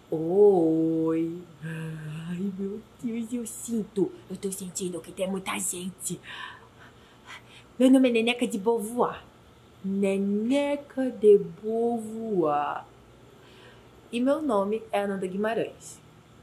Oi. Ai, meu Deus, eu tô sentindo que tem muita gente. Meu nome é Neneca de Beauvoir. Neneca de Beauvoir. E meu nome é Ananda Guimarães.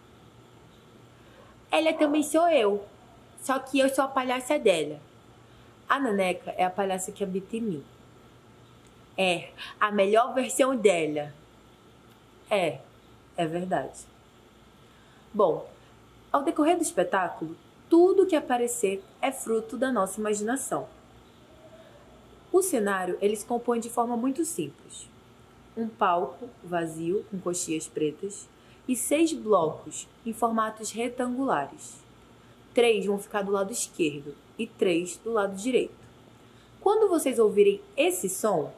Ela também sou eu, só que eu sou a palhaça dela. A Neneca é a palhaça que habita em mim. É a melhor versão dela. É verdade. Bom, ao decorrer do espetáculo, tudo que aparecer é fruto da nossa imaginação. O cenário ele se compõe de forma muito simples. Um palco vazio com coxias pretas e 6 blocos em formatos retangulares. 3 vão ficar do lado esquerdo e 3 do lado direito. Quando vocês ouvirem esse som,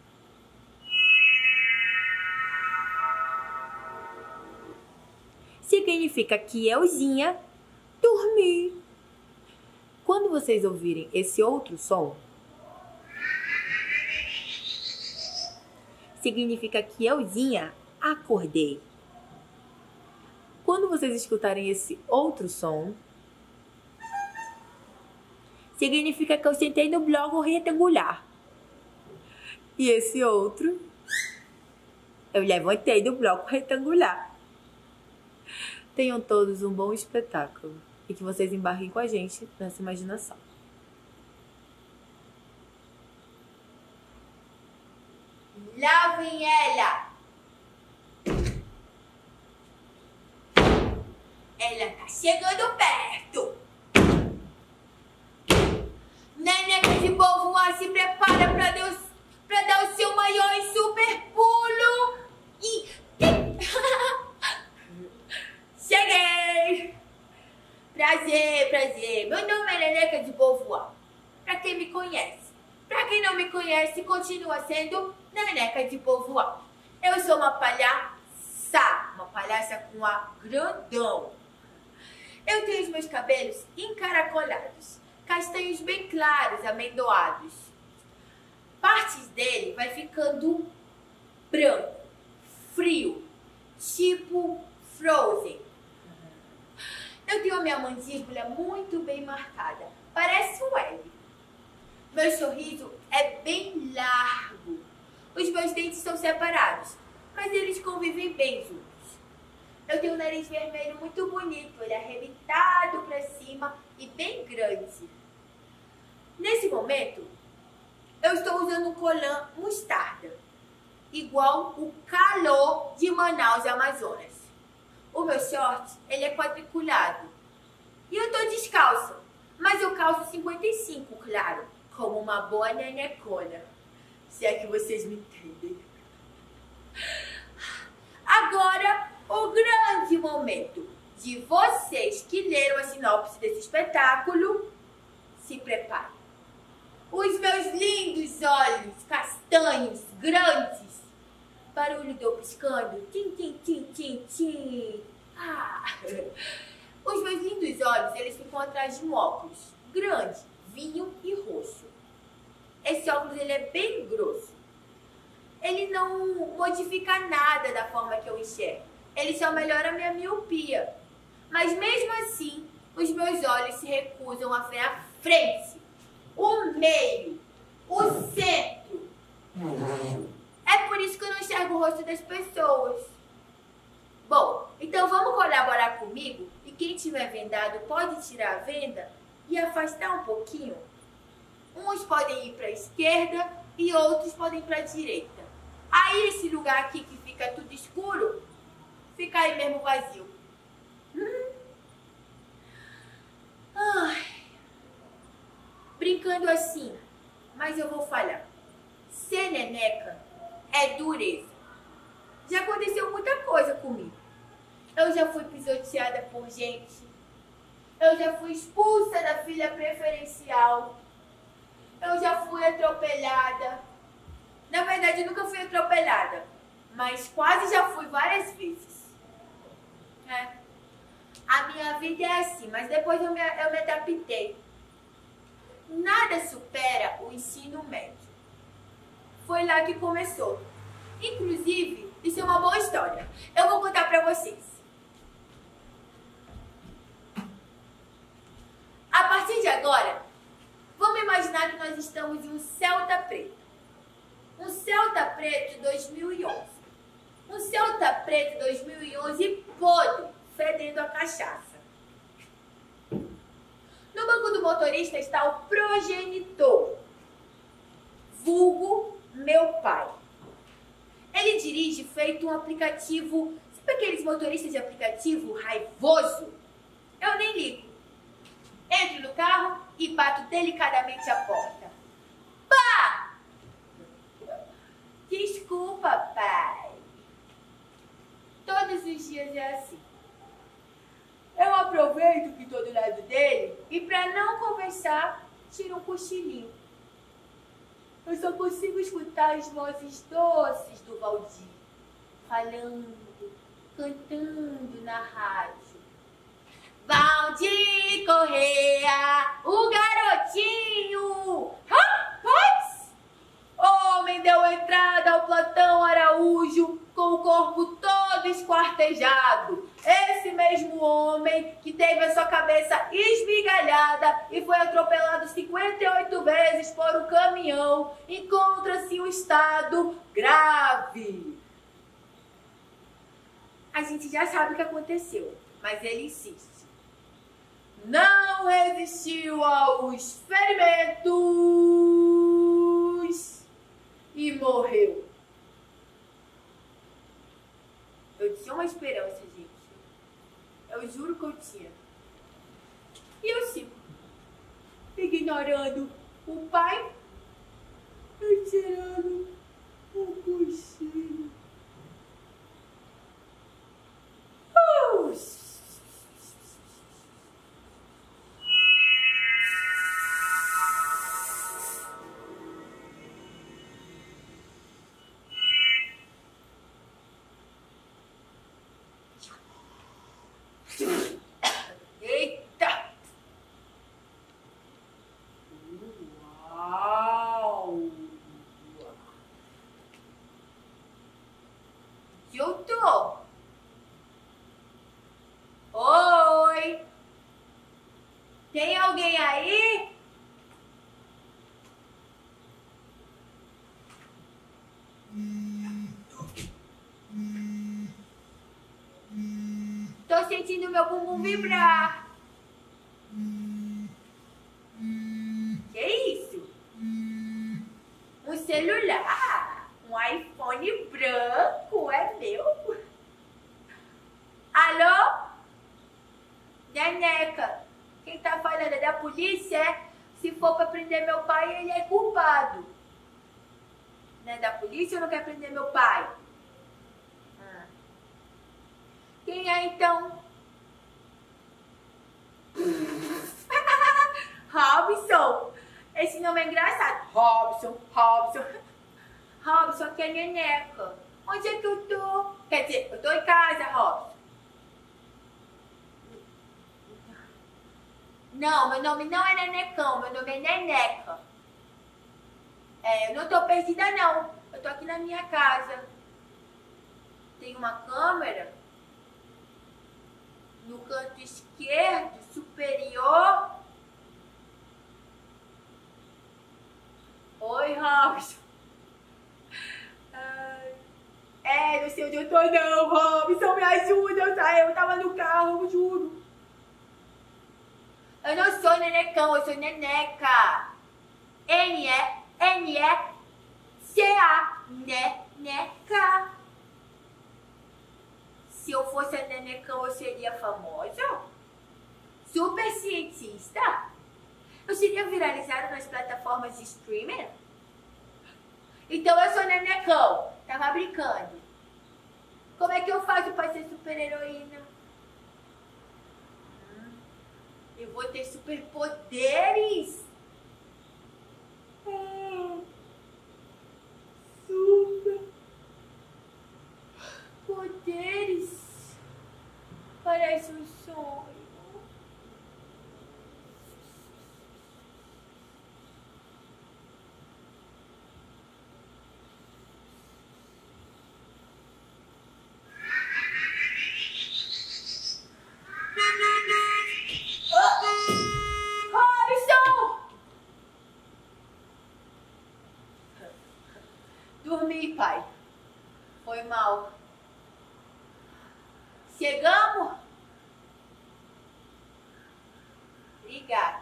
significa que euzinha dormi. Quando vocês ouvirem esse outro som, significa que euzinha acordei. Quando vocês escutarem esse outro som, significa que eu sentei no bloco retangular. E esse outro, eu levantei do bloco retangular. Tenham todos um bom espetáculo e que vocês embarquem com a gente nessa imaginação. Lá vem ela! Ela tá chegando perto! Neneca de Beauvoir se prepara pra dar o seu maior e super pulo! E... Cheguei! Prazer! Meu nome é Neneca de Beauvoir. Pra quem me conhece. Pra quem não me conhece, continua sendo Neneca de Beauvoir. Eu sou uma palhaça com A grandão. Eu tenho os meus cabelos encaracolados, castanhos bem claros, amendoados. Partes dele vai ficando branco, frio, tipo Frozen. Eu tenho a minha mandíbula muito bem marcada, parece um L. Meu sorriso é bem largo. Os meus dentes são separados, mas eles convivem bem juntos. Eu tenho um nariz vermelho muito bonito, ele é arrebitado para cima e bem grande. Nesse momento, eu estou usando um colã mostarda, igual o calor de Manaus, Amazonas. O meu short, ele é quadriculado. E eu tô descalça, mas eu calço 55, claro, como uma boa nenecona. Se é que vocês me entendem. Agora, o grande momento de vocês que leram a sinopse desse espetáculo, se preparem. Os meus lindos olhos castanhos, grandes, barulho do piscando, tim, tim, tim, tim, tim. Os meus lindos olhos, eles ficam atrás de um óculos grande, vinho e roxo. Esse óculos, ele é bem grosso. Ele não modifica nada da forma que eu enxergo. Ele só melhora a minha miopia. Mas mesmo assim, os meus olhos se recusam a ver a frente, o meio, o centro. É por isso que eu não enxergo o rosto das pessoas. Bom, então vamos colaborar comigo e quem tiver vendado pode tirar a venda e afastar um pouquinho. Uns podem ir para a esquerda e outros podem ir para a direita. Aí esse lugar aqui que fica tudo escuro, fica aí mesmo vazio. Brincando assim, mas eu vou falhar. Ser neneca é dureza. Já aconteceu muita coisa comigo. Eu já fui pisoteada por gente. Eu já fui expulsa da fila preferencial. Eu já fui atropelada. Na verdade, eu nunca fui atropelada, mas quase já fui várias vezes. A minha vida é assim, mas depois eu me adaptei. Nada supera o ensino médio. Foi lá que começou. Inclusive, Isso é uma boa história. Eu vou contar pra vocês. A partir de agora, vamos imaginar que nós estamos em um Celta preto. Um Celta preto de 2011. Um Celta preto de 2011 podre, fedendo a cachaça. No banco do motorista está o progenitor, vulgo meu pai. Ele dirige feito um aplicativo, sabe aqueles motoristas de aplicativo raivoso? Eu nem ligo. Entro no carro e bato delicadamente a porta. Pá! Desculpa, pai. Todos os dias é assim. Eu aproveito que estou do lado dele e para não conversar, tiro um cochilinho. Eu só consigo escutar as vozes doces do Valdir, falando, cantando na rádio. Valdir Correia, o garotinho! Rapaz! Homem deu entrada ao Platão Araújo com o corpo todo esquartejado. Esse mesmo homem que teve a sua cabeça esmigalhada e foi atropelado 58 vezes por um caminhão, encontra-se em um estado grave. A gente já sabe o que aconteceu, mas ele insiste. Não resistiu aos ferimentos e morreu. Eu tinha uma esperança, gente. Eu juro que eu tinha. E eu sigo, ignorando o pai e tirando o cochilo. Eita! Uau! Eu tô. Oi! Tem alguém aí? Tô sentindo meu bumbum vibrar. Que isso? Um celular. Um iPhone branco. É meu. Alô? Neneca. Quem tá falando é da polícia? Se for pra prender meu pai, ele é culpado. Não é da polícia ou não quer prender meu pai? Quem é então? Robson. Esse nome é engraçado. Robson. Robson, aqui é Neneca. Onde é que eu tô? Quer dizer, eu tô em casa, Robson. Não, meu nome não é Nenecão, meu nome é Neneca. Eu não tô perdida não. Eu tô aqui na minha casa. Tem uma câmera no canto esquerdo superior. Oi, Robson. Não sei onde eu tô não, Robson, me ajuda. Eu tava no carro, eu juro. Eu não sou Nenecão, eu sou Neneca. N-E-N-E-C-A. Neneca. Se eu fosse a Nenecão, eu seria famosa? Super cientista? Eu seria viralizada nas plataformas de streaming? Então eu sou Nenecão. Tava brincando. Como é que eu faço pra ser super heroína? Eu vou ter superpoderes? Super poderes. Parece um sonho. dormir, pai. Foi mal. Chegamos? Obrigada.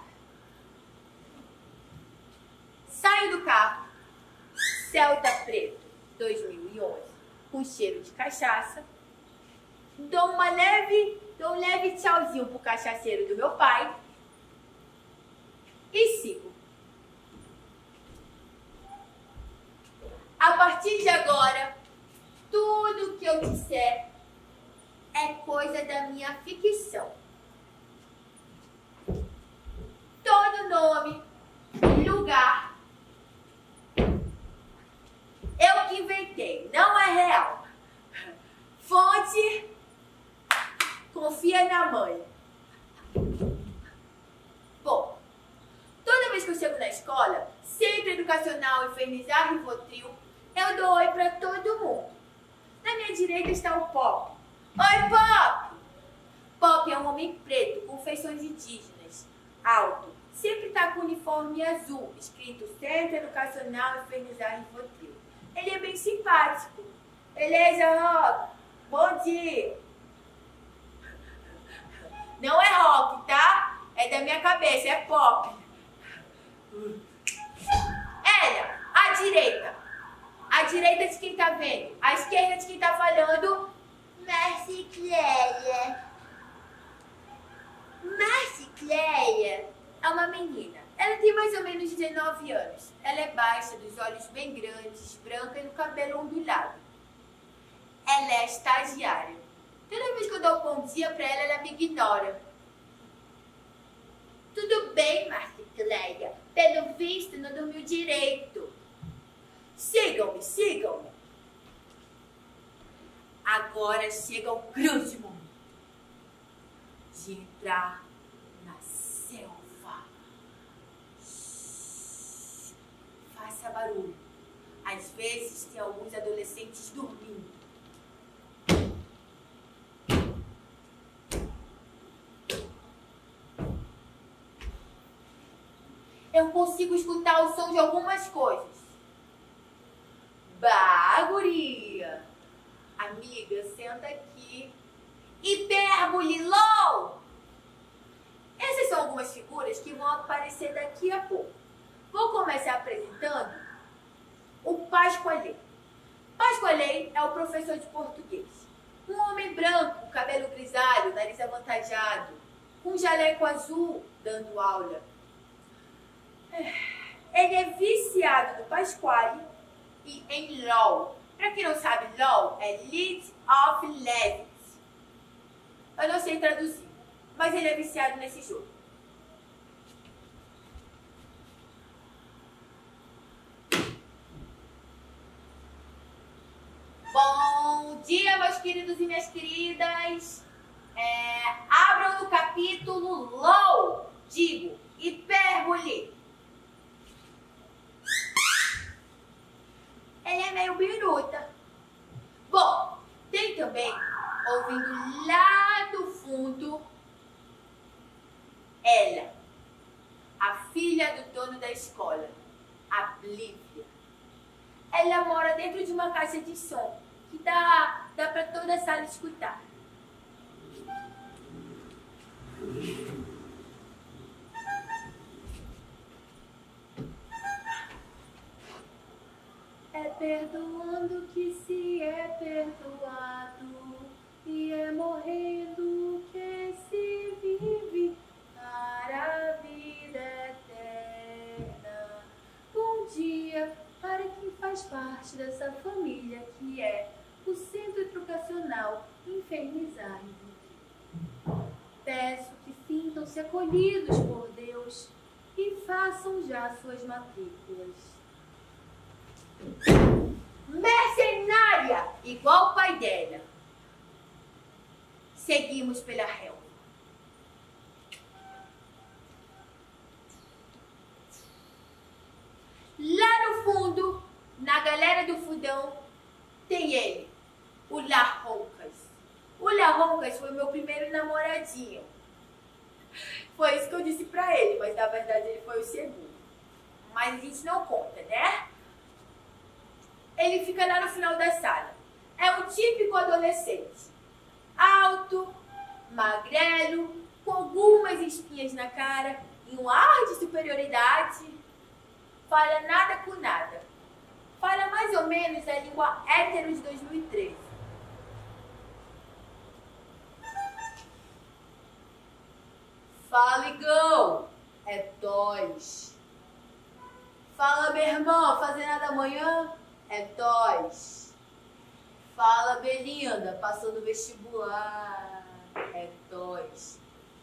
Saio do carro. Celta preto 2011. Com cheiro de cachaça. Dou um leve tchauzinho pro cachaceiro do meu pai. E sigo. A partir de agora, tudo que eu disser é coisa da minha ficção. Todo nome, lugar, eu que inventei, não é real. Fonte, confia na mãe. Bom, toda vez que eu chego na escola, Centro Educacional Infernizar Rivotril, eu dou oi pra todo mundo. Na minha direita está o Pop. Oi, Pop! Pop é um homem preto, com feições indígenas, alto. Sempre tá com uniforme azul, escrito Centro Educacional Infernizar Rivotril. Ele é bem simpático. Beleza, Rock? Bom dia! Não é Rock, tá? É da minha cabeça, é Pop. Ela, à direita. À direita de quem tá vendo. À esquerda de quem tá falando. Márcia Cleia. Márcia Cleia é uma menina. Ela tem mais ou menos 19 anos. Ela é baixa, dos olhos bem grandes, branca e no cabelo ondulado. Ela é estagiária. Toda vez que eu dou um bom dia pra ela, ela me ignora. Tudo bem, Márcia Cleia. Pelo visto, não dormiu direito. Sigam-me, sigam-me. Agora chega o grande momento de entrar na selva. Faça barulho. Às vezes tem alguns adolescentes dormindo. Eu consigo escutar o som de algumas coisas. Bah, guria! Amiga, senta aqui. Hipérbole, LOL! Essas são algumas figuras que vão aparecer daqui a pouco. Vou começar apresentando o Pascoalê. Pascoalê é o professor de português. Um homem branco, cabelo grisalho, nariz avantajado, com jaleco azul, dando aula. Ele é viciado no Pasquale e em LOL. Pra quem não sabe, LOL é League of Legends. Eu não sei traduzir, mas ele é viciado nesse jogo. Bom dia, meus queridos e minhas queridas. Abram no capítulo LOL, digo, hipérbole. Ele é meio biruta. Bom, tem também, ouvindo lá do fundo, ela, a filha do dono da escola, a Blívia. Ela mora dentro de uma caixa de som, que dá pra toda a sala escutar. É perdoando que se é perdoado, e é morrendo que se vive para a vida eterna. Bom dia para quem faz parte dessa família que é o Centro Educacional Infernizar Rivotril. Peço que sintam-se acolhidos por Deus e façam já suas matrículas. Mercenária, igual o pai dela. Seguimos pela relva. Lá no fundo, na galera do fundão, tem ele, o Larroncas. O Larroncas foi meu primeiro namoradinho. Foi isso que eu disse pra ele, mas na verdade ele foi o segundo. Mas a gente não conta, né? Ele fica lá no final da sala. É um típico adolescente. Alto, magrelo, com algumas espinhas na cara e um ar de superioridade. Fala nada com nada. Fala mais ou menos a língua hétero de 2013. Fala, Igão. É dós. Fala, meu irmão. Fazer nada amanhã? É dós. Fala, Belinda. Passou no vestibular? É dós.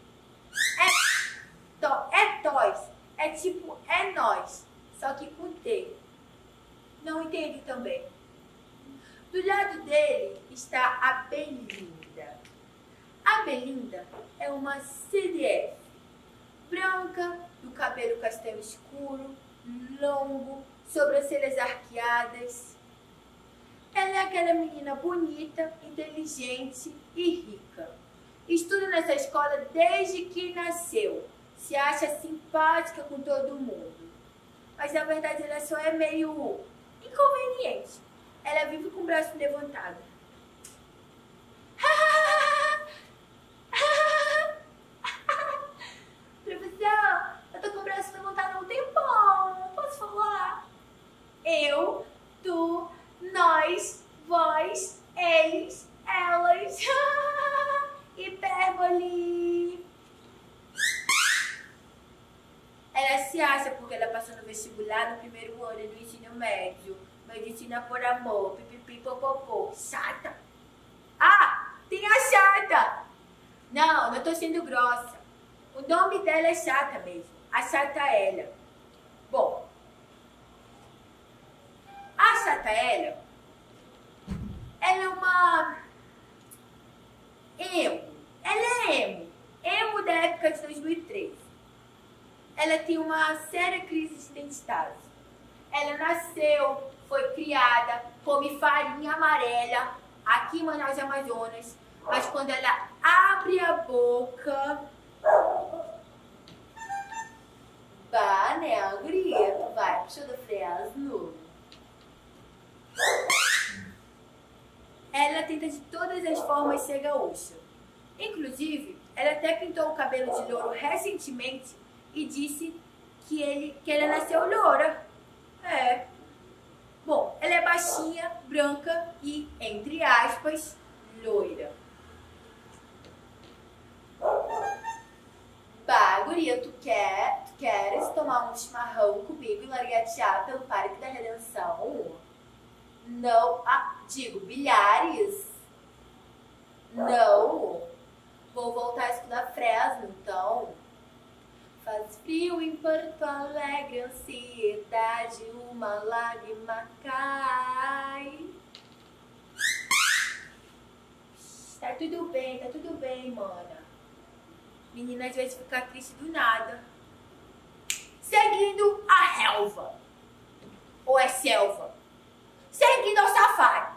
É dós. É tipo, é nós. Só que com T. Não entende também. Do lado dele está a Belinda. A Belinda é uma CDF. Branca, do cabelo castanho escuro, longo, sobrancelhas arqueadas. Ela é aquela menina bonita, inteligente e rica. Estuda nessa escola desde que nasceu. Se acha simpática com todo mundo. Mas na verdade ela só é meio inconveniente. Ela vive com o braço levantado. Professor, eu tô com o braço levantado há um tempão. Posso falar? Eu, tu, nós, vós, eles, elas. Hipérbole. Ela se acha porque ela passou no vestibular no primeiro ano do ensino médio. Medicina por amor, pipipi, popopô. Chata. Ah, tem a chata. Não tô sendo grossa. O nome dela é chata mesmo. A chata ela. Bom, a chata ela é uma emo. Ela é emo. Emo da época de 2013. Ela tem uma séria crise de identidade. Ela nasceu, foi criada, come farinha amarela aqui em Manaus, Amazonas. Mas quando ela abre a boca... Bah, né, a guria? Tu vai, puxa do Fresno. Ela tenta de todas as formas ser gaúcha. Inclusive, ela até pintou o cabelo de louro recentemente e disse que ela nasceu loura. É. Bom, ela é baixinha, branca e, entre aspas, loira. Bah, guria, tu queres tomar um chimarrão comigo e largatear pelo Parque da Redenção? Não, digo, bilhares. Não. Vou voltar a estudar Fresno, então. Faz frio em Porto Alegre, ansiedade, uma lágrima cai. Tá tudo bem, mana. Menina às vezes fica triste do nada. Seguindo a relva. Ou é selva? Seguindo ao safari.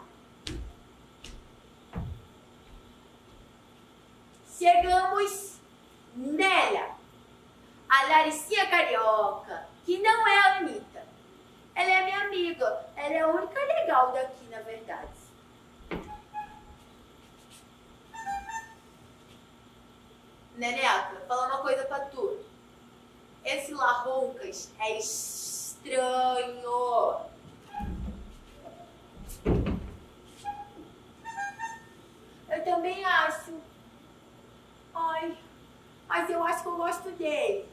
Chegamos nela. A Laricinha Carioca, que não é a Anitta. Ela é minha amiga. Ela é a única legal daqui, na verdade. Neneca, falar uma coisa pra tu. Esse Larroncas é estranho. Eu também acho. Ai, mas eu acho que eu gosto dele.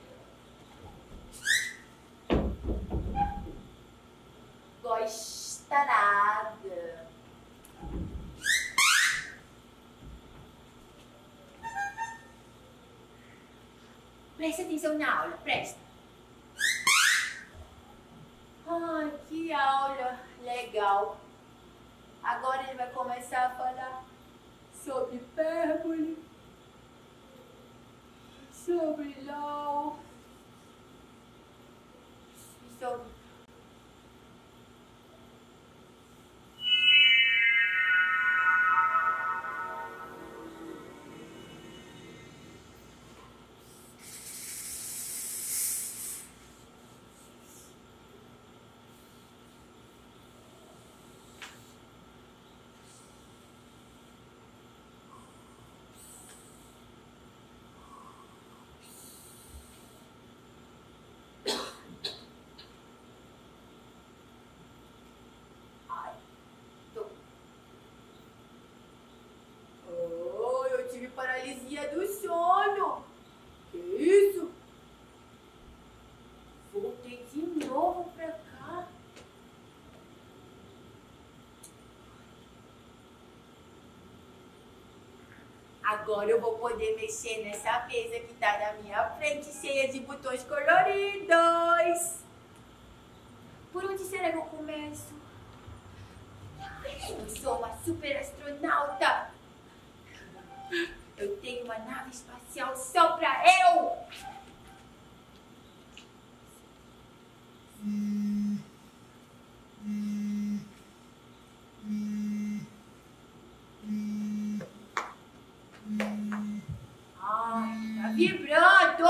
Gosta nada. Presta atenção na aula, presta. Ai, que aula legal. Agora ele vai começar a falar sobre hipérbole, sobre LOL, sobre... Agora eu vou poder mexer nessa mesa que tá na minha frente, cheia de botões coloridos. Por onde será que eu começo? Eu sou uma super astronauta. Eu tenho uma nave espacial só pra eu. Tá vibrando.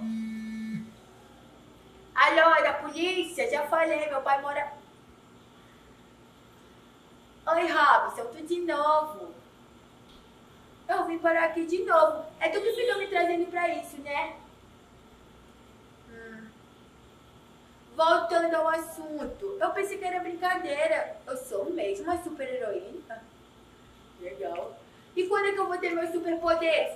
Alô, é da polícia? Já falei, meu pai mora... Oi, Robson, tudo de novo. Eu vim parar aqui de novo. É tudo que ficam me trazendo pra isso, né? Voltando ao assunto. Eu pensei que era brincadeira. Eu sou mesmo uma super heroína. Legal. E quando é que eu vou ter meus superpoderes?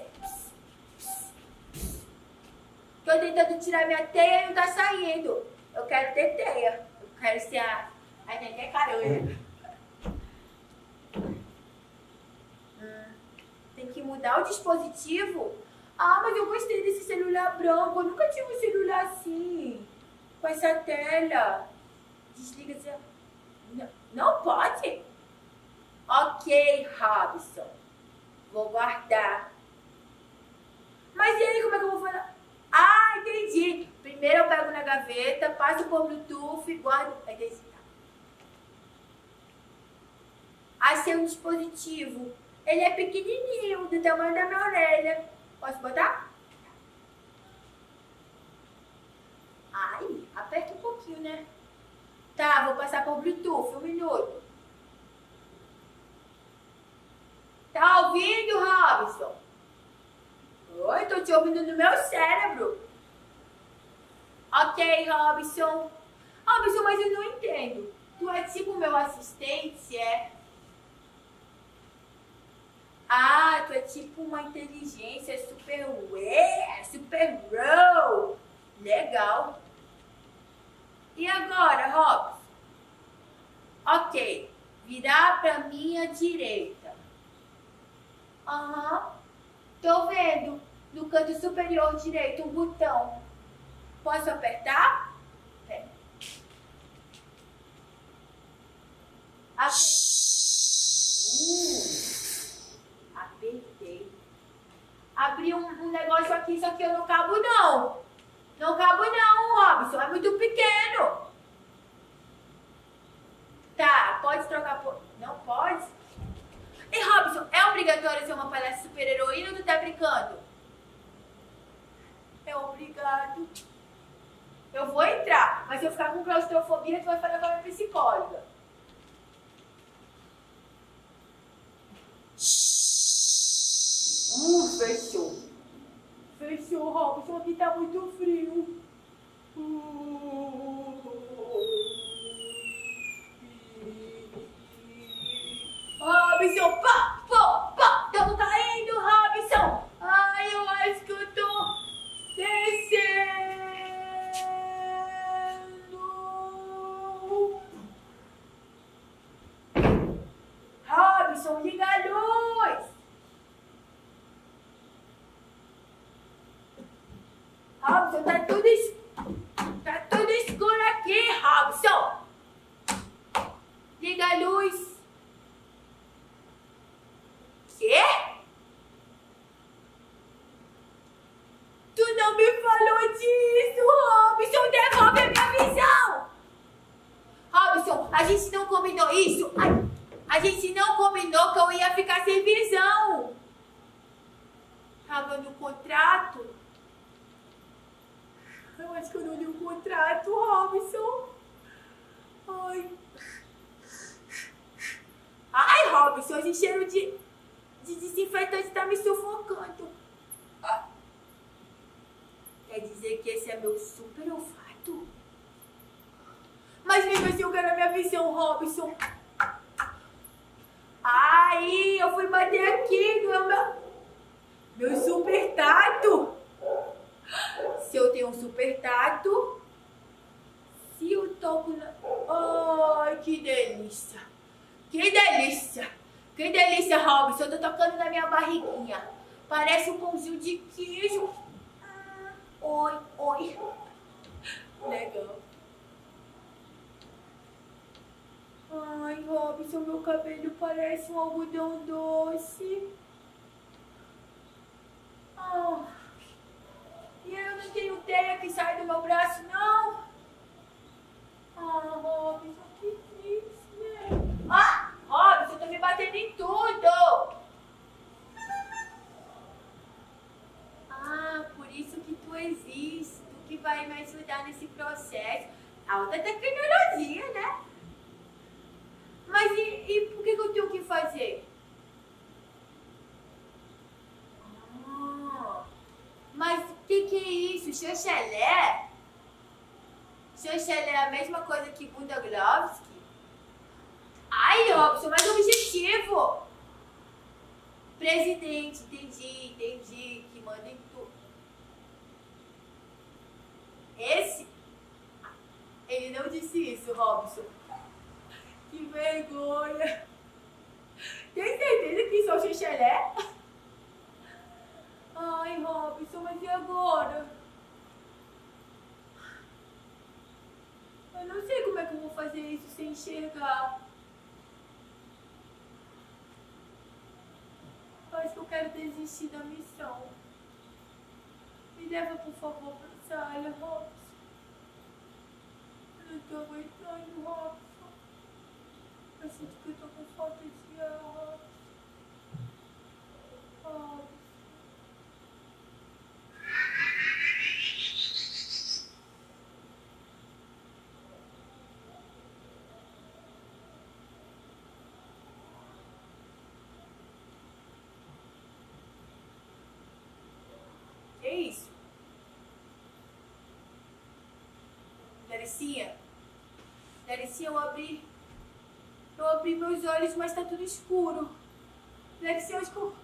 Tô tentando tirar minha teia e não tá saindo. Eu quero ter teia. Eu quero ser a Nenê Caranha. Tem que mudar o dispositivo? Ah, mas eu gostei desse celular branco. Eu nunca tive um celular assim. Com essa tela. Desliga essa... Não pode? Ok, Robson. Vou guardar. Mas e aí, como é que eu vou falar? Ah, entendi. Primeiro eu pego na gaveta, passo por Bluetooth e guardo... Entendi. Achei um dispositivo. Ele é pequenininho, do tamanho da minha orelha. Posso botar? Ai, aperta um pouquinho, né? Tá, vou passar por Bluetooth, 1 minuto. Tá ouvindo, Robson? Oi, tô te ouvindo no meu cérebro. Ok, Robson. Robson, mas eu não entendo. Tu é tipo meu assistente, é? Ah, tu é tipo uma inteligência super super raw. Legal. E agora, Robson? Ok, virar pra minha direita. Aham. Tô vendo no canto superior direito um botão. Posso apertar? É. Apertei. Abri um negócio aqui, só que eu não cabo não. Não cabo não, Robson. É muito pequeno. Tá, pode trocar por... Não pode? E Robson, é obrigatório ser uma palhaça super heroína ou tu tá brincando? É obrigado. Eu vou entrar, mas se eu ficar com claustrofobia, tu vai falar com a minha psicóloga. Fechou. Fechou, Robson, aqui tá muito frio. Robson, pá, estamos caindo, Robson. Ai, eu acho que eu tô descendo. Robson, liga a luz. Robson, tá tudo escuro aqui, Robson. Liga a luz. Quê? Tu não me falou disso, Robson. Devolve a minha visão. Robson, a gente não combinou isso. A gente não combinou que eu ia ficar sem visão. Tava no contrato. Eu acho que eu não li o contrato, Robson. Ai, Robson, esse cheiro de desinfetante tá me sufocando. Quer dizer que esse é meu super olfato? Mas mesmo assim eu quero a minha visão, Robson. Aí, eu fui bater aqui no meu super tato. Se eu tenho um super tato, se eu toco na... Ai, que delícia. Que delícia. Que delícia, Robson. Eu tô tocando na minha barriguinha. Parece um pãozinho de queijo. Oi, oi. Legal. Ai, Robson, meu cabelo parece um algodão doce. E eu não tenho teia que sai do meu braço, não. Robson, que triste, né? Robson, eu tô me batendo em tudo. Por isso que tu existe, tu que vai me ajudar nesse processo. Alta tecnologia, né? Mas e por que eu tenho que fazer? Mas o que é isso? Xoxelé? Xoxelé é a mesma coisa que Bunda Glovski? Ai, Robson, mas objetivo! Presidente, entendi, que manda em tudo. Esse? Ele não disse isso, Robson. Que vergonha. Tem certeza que isso é o Xuxelé? Ai, Robson, mas e agora? Eu não sei como é que eu vou fazer isso sem enxergar. Eu acho que eu quero desistir da missão. Me leva, por favor, pra sala, Robson. Eu não tô aguentando, Robson. Eu sinto que eu tô com falta de ar, Robson. Que isso? Laricinha, eu abri meus olhos, mas tá tudo escuro. Laricinha,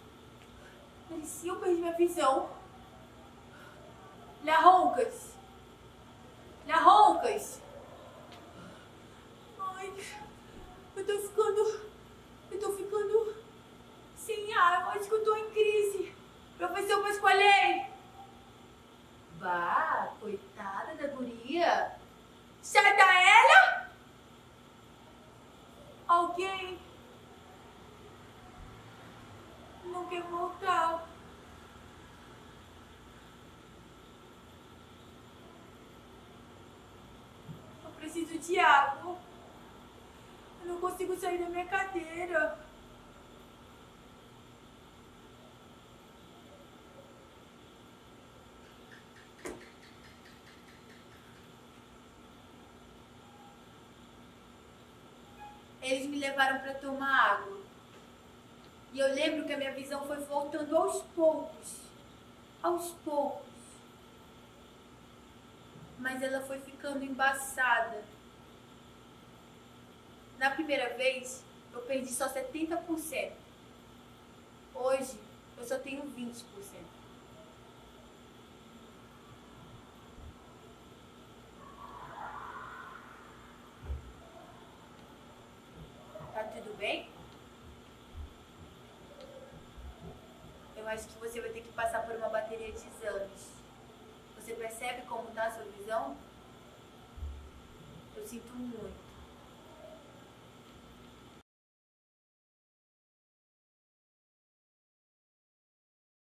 eu perdi minha visão. Larroncas. Ai, eu tô ficando sem ar. Eu acho que eu tô em crise. Professor Pascoalei. Bah, coitada da guria. Chata ela? Alguém não quer voltar. Eu preciso de água. Eu não consigo sair da minha cadeira. Eles me levaram para tomar água. E eu lembro que a minha visão foi voltando aos poucos. Mas ela foi ficando embaçada. Na primeira vez, eu perdi só 70%. Hoje, eu só tenho 20%. Tá tudo bem? Eu acho que você vai ter que passar por uma bateria de exames. Você percebe como tá a sua visão? Eu sinto muito.